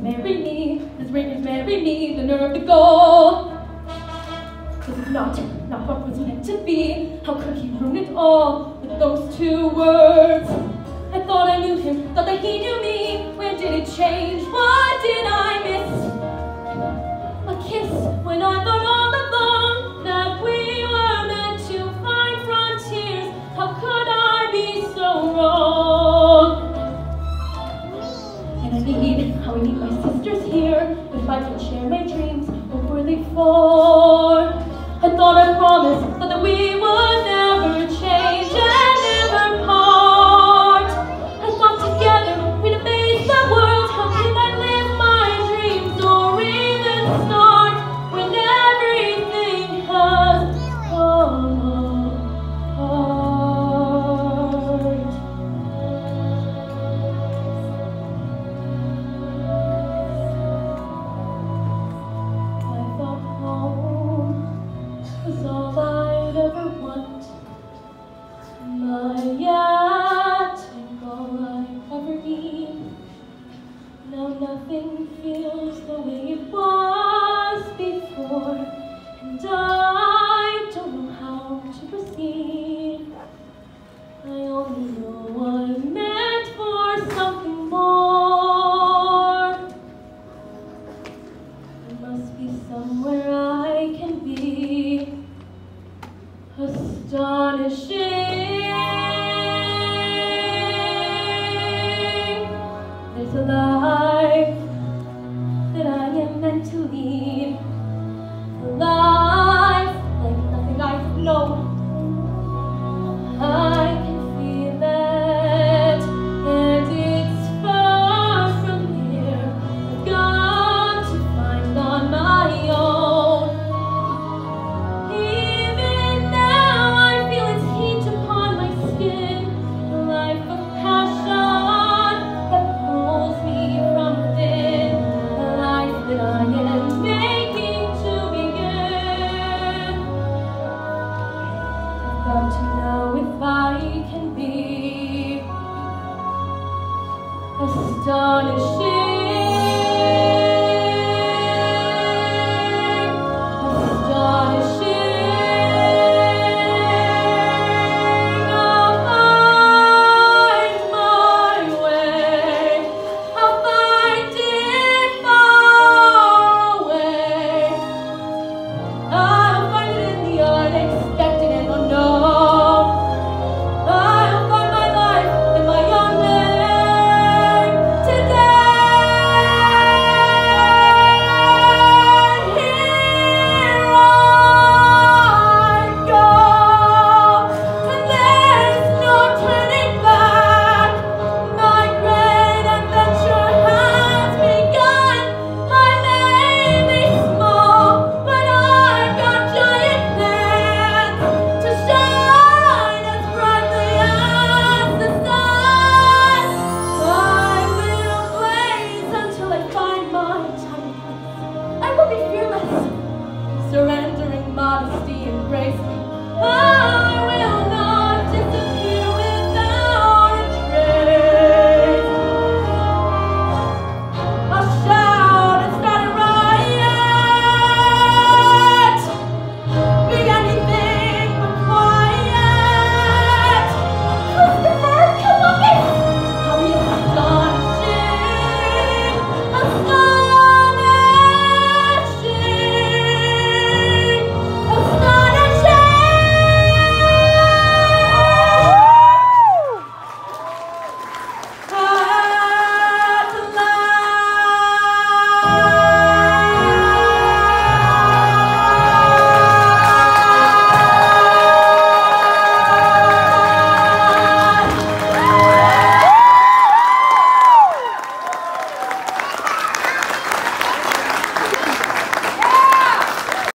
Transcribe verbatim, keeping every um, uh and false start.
marry me, this ring is marry me, the nerve to go. This is not, not what was meant to be. How could he ruin it all with those two words? I thought I knew him, thought that he knew me. When did it change? What did I miss? A kiss when I thought all along that we were meant to find frontiers. How could I be so wrong? And I need, how I need my sisters here. If I can share my dreams, what were they for? I thought I promised, thought that we would never change and never part. I thought together we'd amaze the world. How can I live my dreams or even start when everything has fallen apart? I thought home was all I'd ever want. My attic, all I ever need. Now nothing feels the way it was before, and I don't know how to proceed. I only know I'm meant for something more. There must be somewhere I can be astonishing. There's a life that I am meant to lead, a life like nothing I've known. I can feel it, and it's far from here. I've got to find on my own. Even now I feel its heat upon my skin, a life of passion that pulls me from within, a life that I am making to begin. I've got to know if I can be astonishing.